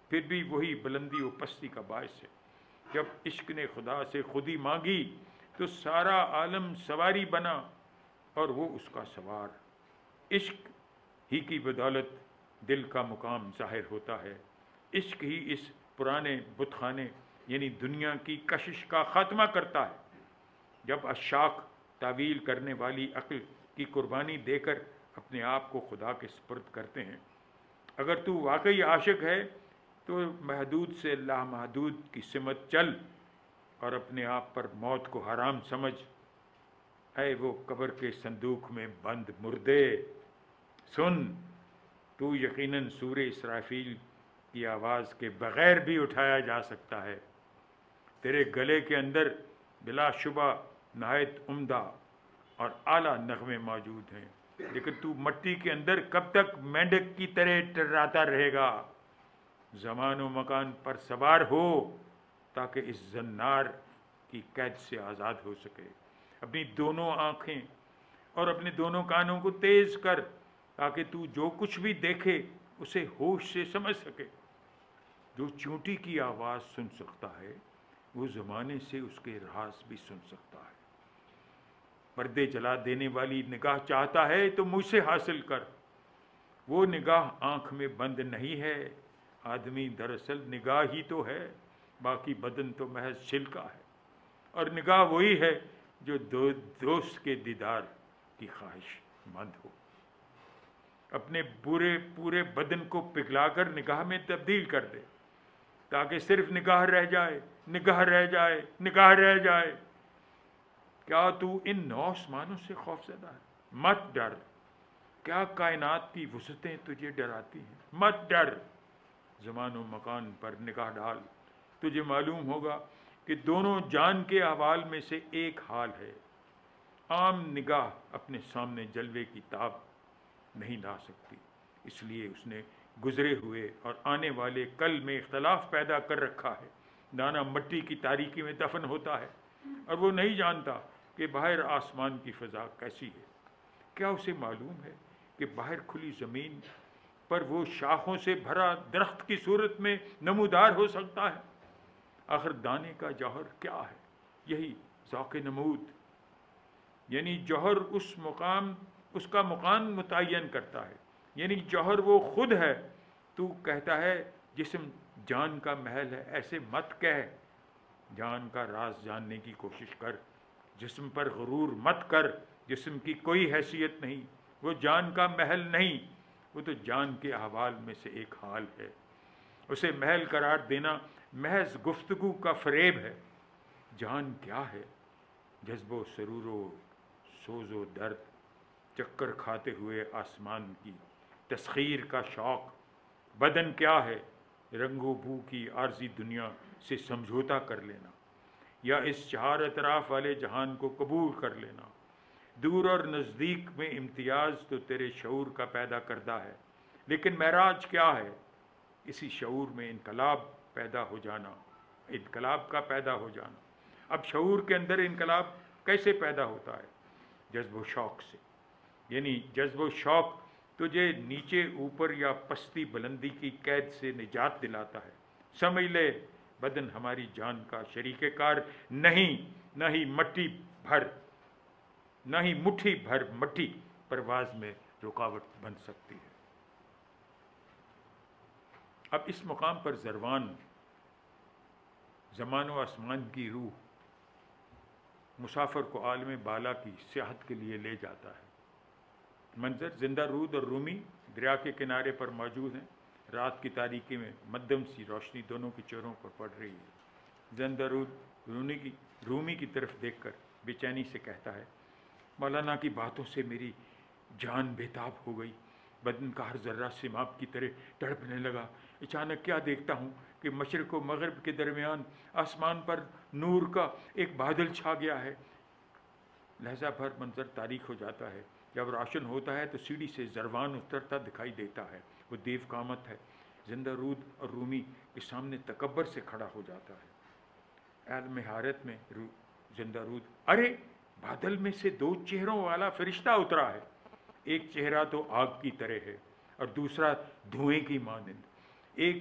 پھر بھی وہی بلندی و پستی کا باعث ہے۔ جب عشق نے خدا سے خودی مانگی تو سارا عالم سواری بنا اور وہ اس کا سوار۔ عشق ہی کی بدولت دل کا مقام ظاہر ہوتا ہے، عشق ہی اس پرانے بت خانے یعنی دنیا کی کشش کا خاتمہ کرتا ہے۔ جب عشاق تعویل کرنے والی عقل کی قربانی دے کر اپنے آپ کو خدا کے سپرد کرتے ہیں، اگر تو واقعی عاشق ہے تو محدود سے لامحدود کی سمت چل اور اپنے آپ پر موت کو حرام سمجھ۔ اے وہ قبر کے صندوق میں بند مردے، سن تو یقیناً سور اسرافیل کی آواز کے بغیر بھی اٹھایا جا سکتا ہے۔ تیرے گلے کے اندر بلا شبہ نہایت عمدہ اور اعلیٰ نغمے موجود ہیں، لیکن تو مٹی کے اندر کب تک مینڈک کی طرح ٹراتا رہے گا؟ زمان و مکان پر سوار ہو تاکہ اس زنار کی قید سے آزاد ہو سکے۔ اپنی دونوں آنکھیں اور اپنے دونوں کانوں کو تیز کر تاکہ تو جو کچھ بھی دیکھے اسے ہوش سے سمجھ سکے۔ جو چونٹی کی آواز سن سکتا ہے وہ زمانے سے اس کے راز بھی سن سکتا ہے۔ پردے جلا دینے والی نگاہ چاہتا ہے تو مجھ سے حاصل کر، وہ نگاہ آنکھ میں بند نہیں ہے۔ آدمی دراصل نگاہ ہی تو ہے، باقی بدن تو محض چھلکا ہے، اور نگاہ وہی ہے جو دو دوست کے دیدار کی خواہش مند ہو۔ اپنے پورے پورے بدن کو پگھلا کر نگاہ میں تبدیل کر دے تاکہ صرف نگاہ رہ جائے، نگاہ رہ جائے، نگاہ رہ جائے۔ کیا تو ان نو آسمانوں سے خوف زدہ ہے؟ مت ڈر۔ کیا کائنات کی وسعتیں تجھے ڈراتی ہیں؟ مت ڈر۔ زمان و مکان پر نگاہ ڈال، تجھے معلوم ہوگا کہ دونوں جان کے احوال میں سے ایک حال ہے۔ عام نگاہ اپنے سامنے جلوے کی تاب نہیں لا سکتی، اس لیے اس نے گزرے ہوئے اور آنے والے کل میں اختلاف پیدا کر رکھا ہے۔ دانا مٹی کی تاریکی میں دفن ہوتا ہے اور وہ نہیں جانتا کہ باہر آسمان کی فضا کیسی ہے۔ کیا اسے معلوم ہے کہ باہر کھلی زمین پر وہ شاخوں سے بھرا درخت کی صورت میں نمودار ہو سکتا ہے؟ آخر دانے کا جوہر کیا ہے؟ یہی ذوق نمود، یعنی جوہر اس مقام اس کا مقام متعین کرتا ہے، یعنی جوہر وہ خود ہے۔ تو کہتا ہے جسم جان کا محل ہے، ایسے مت کہہ۔ جان کا راز جاننے کی کوشش کر، جسم پر غرور مت کر۔ جسم کی کوئی حیثیت نہیں، وہ جان کا محل نہیں، وہ تو جان کے احوال میں سے ایک حال ہے۔ اسے محل قرار دینا محض گفتگو کا فریب ہے۔ جان کیا ہے؟ جذب و سرور و سوز و درد، چکر کھاتے ہوئے آسمان کی تسخیر کا شوق۔ بدن کیا ہے؟ رنگ و بو کی عارضی دنیا سے سمجھوتا کر لینا، یا اس چہار اطراف والے جہان کو قبول کر لینا۔ دور اور نزدیک میں امتیاز تو تیرے شعور کا پیدا کردہ ہے، لیکن معراج کیا ہے؟ اسی شعور میں انقلاب پیدا ہو جانا، انقلاب کا پیدا ہو جانا۔ اب شعور کے اندر انقلاب کیسے پیدا ہوتا ہے؟ جذب و شوق سے، یعنی جذب و شوق تجھے نیچے اوپر یا پستی بلندی کی قید سے نجات دلاتا ہے۔ سمجھ لے، بدن ہماری جان کا شریک کار نہیں، نہ ہی مٹی بھر نہ ہی مٹھی بھر مٹی پرواز میں رکاوٹ بن سکتی ہے۔ اب اس مقام پر زروان زمان و آسمان کی روح مسافر کو عالم بالا کی سیاحت کے لیے لے جاتا ہے۔ منظر زندہ رود اور رومی دریا کے کنارے پر موجود ہیں۔ رات کی تاریکی میں مدھم سی روشنی دونوں کے چہروں پر پڑ رہی ہے۔ زندہ رود رومی کی رومی کی طرف دیکھ کر بے چینی سے کہتا ہے، مولانا کی باتوں سے میری جان بےتاب ہو گئی، بدن کا ہر ذرہ سیماب کی طرح تڑپنے لگا۔ اچانک کیا دیکھتا ہوں کہ مشرق و مغرب کے درمیان آسمان پر نور کا ایک بادل چھا گیا ہے۔ لہجہ بھر منظر تاریک ہو جاتا ہے۔ جب روشن ہوتا ہے تو سیڑھی سے زروان اترتا دکھائی دیتا ہے۔ وہ دیو قامت ہے۔ زندہ رود اور رومی کے سامنے تکبر سے کھڑا ہو جاتا ہے۔ عالم حیرت میں زندہ رود، ارے بادل میں سے دو چہروں والا فرشتہ اترا ہے۔ ایک چہرہ تو آگ کی طرح ہے اور دوسرا دھوئیں کی مانند۔ ایک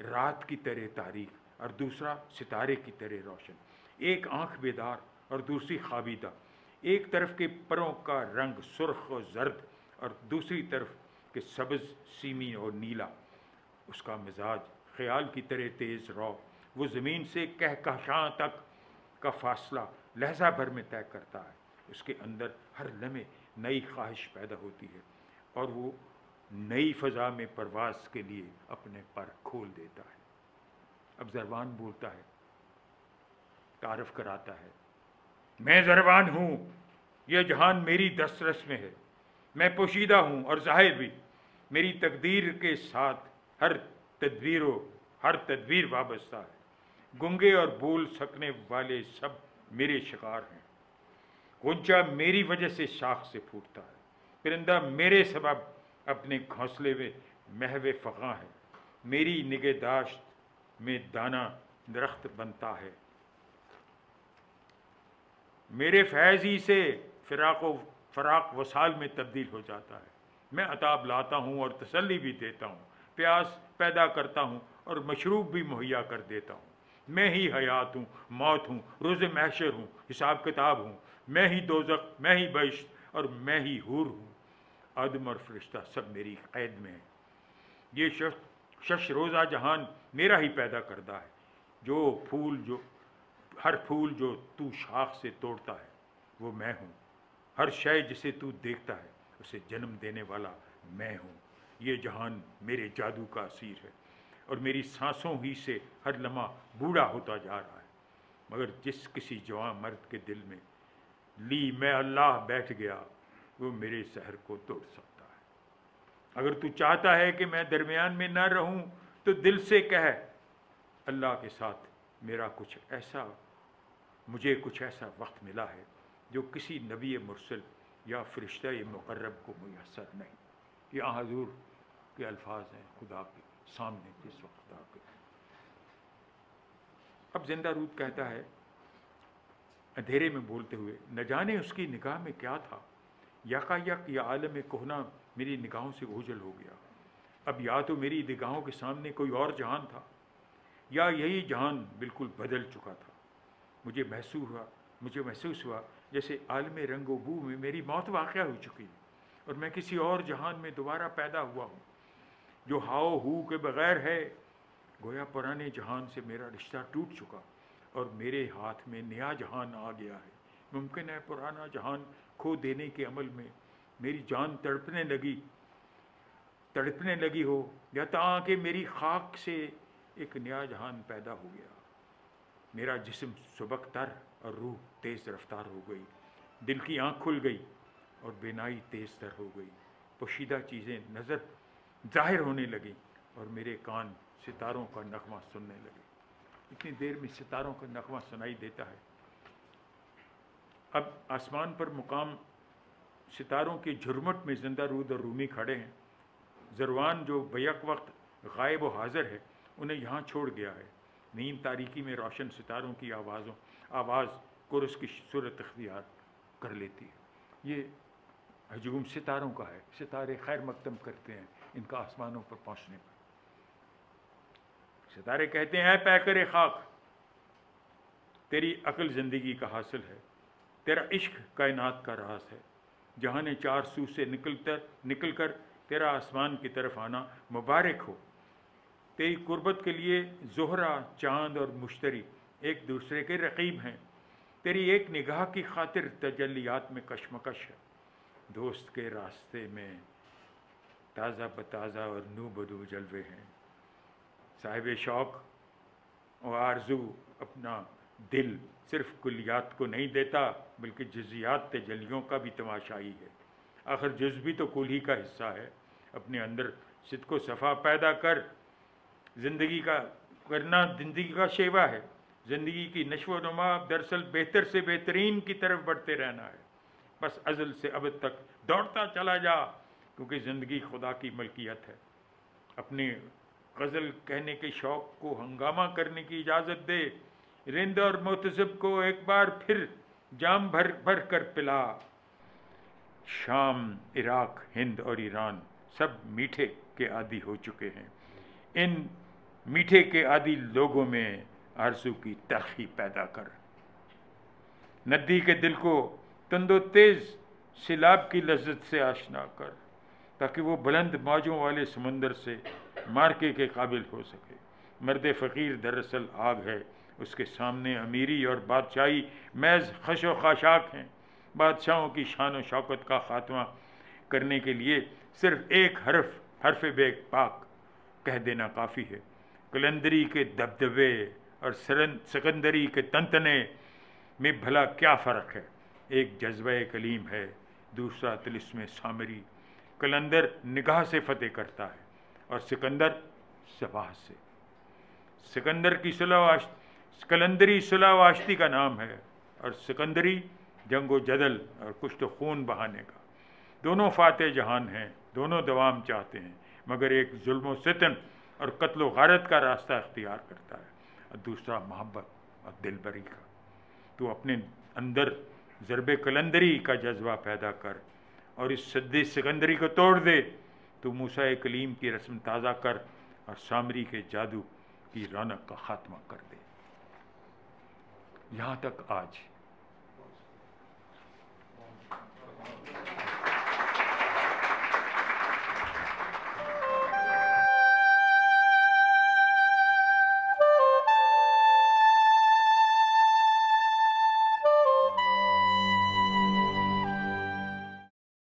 رات کی طرح تاریک اور دوسرا ستارے کی طرح روشن، ایک آنکھ بیدار اور دوسری خوابیدہ، ایک طرف کے پروں کا رنگ سرخ اور زرد اور دوسری طرف کے سبز، سیمی اور نیلا، اس کا مزاج خیال کی طرح تیز رو، وہ زمین سے کہکشاں تک کا فاصلہ لہجہ بھر میں طے کرتا ہے، اس کے اندر ہر لمحے نئی خواہش پیدا ہوتی ہے اور وہ نئی فضا میں پرواز کے لیے اپنے پر کھول دیتا ہے۔ اب زروان بولتا ہے، تعارف کراتا ہے، میں زروان ہوں، یہ جہان میری دسترس میں ہے، میں پوشیدہ ہوں اور ظاہر بھی، میری تقدیر کے ساتھ ہر تدبیر و ہر تدبیر وابستہ ہے، گنگے اور بول سکنے والے سب میرے شکار ہیں، غنچہ میری وجہ سے شاخ سے پھوٹتا ہے، پرندہ میرے سبب اپنے گھونسلے میں محو فغاں ہے، میری نگہداشت میں دانہ درخت بنتا ہے، میرے فیض ہی سے فراق و فراق وصال میں تبدیل ہو جاتا ہے، میں عطاب لاتا ہوں اور تسلی بھی دیتا ہوں، پیاس پیدا کرتا ہوں اور مشروب بھی مہیا کر دیتا ہوں، میں ہی حیات ہوں، موت ہوں، روز محشر ہوں، حساب کتاب ہوں، میں ہی دوزخ، میں ہی بہشت اور میں ہی حور ہوں، آدم اور فرشتہ سب میری قید میں ہیں، یہ شش شش روزہ جہان میرا ہی پیدا کردہ ہے، جو پھول جو ہر پھول جو تو شاخ سے توڑتا ہے وہ میں ہوں، ہر شے جسے تو دیکھتا ہے اسے جنم دینے والا میں ہوں، یہ جہان میرے جادو کا اسیر ہے اور میری سانسوں ہی سے ہر لمحہ بوڑھا ہوتا جا رہا ہے، مگر جس کسی جوان مرد کے دل میں لی میں اللہ بیٹھ گیا وہ میرے سحر کو توڑ سکتا ہے، اگر تو چاہتا ہے کہ میں درمیان میں نہ رہوں تو دل سے کہہ، اللہ کے ساتھ میرا کچھ ایسا مجھے کچھ ایسا وقت ملا ہے جو کسی نبی مرسل یا فرشتہ مقرب کو میسر نہیں۔ یہ حضور کے الفاظ ہیں خدا کے سامنے جس وقت خدا کے۔ اب زندہ رود کہتا ہے اندھیرے میں بولتے ہوئے، نہ جانے اس کی نگاہ میں کیا تھا، یکا یک یہ عالم کہنا میری نگاہوں سے اوجھل ہو گیا، اب یا تو میری نگاہوں کے سامنے کوئی اور جہان تھا یا یہی جہان بالکل بدل چکا تھا، مجھے محسوس ہوا مجھے محسوس ہوا جیسے عالم رنگ و بو میں میری موت واقع ہو چکی ہے اور میں کسی اور جہان میں دوبارہ پیدا ہوا ہوں جو ہاؤ ہو کے بغیر ہے، گویا پرانے جہان سے میرا رشتہ ٹوٹ چکا اور میرے ہاتھ میں نیا جہان آ گیا ہے، ممکن ہے پرانا جہان کھو دینے کے عمل میں میری جان تڑپنے لگی تڑپنے لگی ہو یا تاکہ میری خاک سے ایک نیا جہان پیدا ہو گیا، میرا جسم سبک تر اور روح تیز رفتار ہو گئی، دل کی آنکھ کھل گئی اور بینائی تیز تر ہو گئی، پوشیدہ چیزیں نظر ظاہر ہونے لگیں اور میرے کان ستاروں کا نغمہ سننے لگے۔ اتنی دیر میں ستاروں کا نغمہ سنائی دیتا ہے۔ اب آسمان پر مقام ستاروں کی جھرمٹ میں زندہ رود اور رومی کھڑے ہیں، زروان جو بیک وقت غائب و حاضر ہے انہیں یہاں چھوڑ گیا ہے، نیم تاریکی میں روشن ستاروں کی آوازوں آواز کورس کی صورت اختیار کر لیتی ہے، یہ ہجوم ستاروں کا ہے، ستارے خیر مقدم کرتے ہیں ان کا آسمانوں پر پہنچنے پر، ستارے کہتے ہیں اے پیکر خاک، تیری عقل زندگی کا حاصل ہے، تیرا عشق کائنات کا راز ہے، جہاں چار سو سے نکل کر نکل کر تیرا آسمان کی طرف آنا مبارک ہو، تیری قربت کے لیے زہرہ، چاند اور مشتری ایک دوسرے کے رقیب ہیں، تیری ایک نگاہ کی خاطر تجلیات میں کشمکش ہے، دوست کے راستے میں تازہ بتازہ اور نو بدو جلوے ہیں، صاحب شوق و آرزو اپنا دل صرف کلیات کو نہیں دیتا بلکہ جزیات تجلیوں کا بھی تماشائی ہے، آخر جز بھی تو کل ہی کا حصہ ہے، اپنے اندر صدق و صفا پیدا کر، زندگی کا کرنا زندگی کا شیوا ہے، زندگی کی نشو و نما دراصل بہتر سے بہترین کی طرف بڑھتے رہنا ہے، بس ازل سے ابد تک دوڑتا چلا جا کیونکہ زندگی خدا کی ملکیت ہے، اپنے غزل کہنے کے شوق کو ہنگامہ کرنے کی اجازت دے، رند اور محتسب کو ایک بار پھر جام بھر بھر کر پلا، شام، عراق، ہند اور ایران سب میٹھے کے عادی ہو چکے ہیں، ان میٹھے کے عادی لوگوں میں آرزو کی تلخی پیدا کر، ندی کے دل کو تند و تیز سیلاب کی لذت سے آشنا کر، تاکہ وہ بلند موجوں والے سمندر سے مارکے کے قابل ہو سکے۔ مرد فقیر دراصل آگ ہے، اس کے سامنے امیری اور بادشاہی محض خش و خاشاک ہیں۔ بادشاہوں کی شان و شوکت کا خاتمہ کرنے کے لیے صرف ایک حرف حرف بے پاک کہہ دینا کافی ہے۔ قلندری کے دبدبے اور سکندری کے تنتنے میں بھلا کیا فرق ہے؟ ایک جذبہ کلیم ہے، دوسرا طلسم سامری۔ قلندر نگاہ سے فتح کرتا ہے اور سکندر زبان سے۔ سکندر کی صلح و آشتی قلندری صلح و آشتی کا نام ہے، اور سکندری جنگ و جدل اور کشت و خون بہانے کا۔ دونوں فاتح جہان ہیں، دونوں دوام چاہتے ہیں، مگر ایک ظلم و ستم اور قتل و غارت کا راستہ اختیار کرتا ہے، اور دوسرا محبت اور دل بری کا۔ تو اپنے اندر ضرب قلندری کا جذبہ پیدا کر اور اس سد سکندری کو توڑ دے۔ تو موسیٰ کلیم کی رسم تازہ کر اور سامری کے جادو کی رونق کا خاتمہ کر دے۔ یہاں تک آج